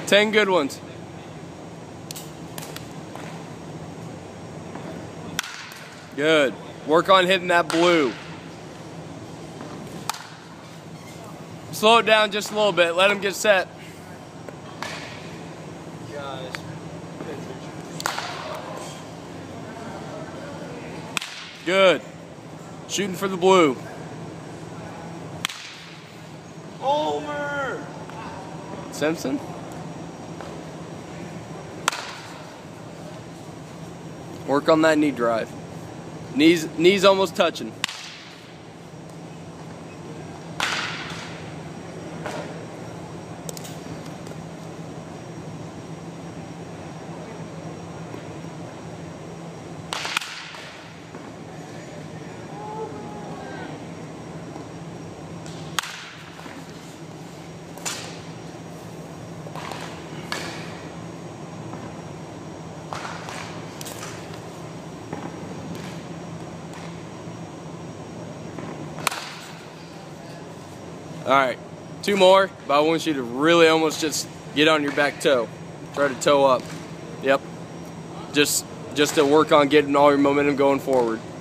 10 good ones. Good. Work on hitting that blue. Slow it down just a little bit. Let him get set. Guys. Good. Shooting for the blue. Homer! Simpson. Work on that knee drive. Knees almost touching. All right, 2 more, but I want you to really almost just get on your back toe. Try to toe up. Yep. Just to work on getting all your momentum going forward.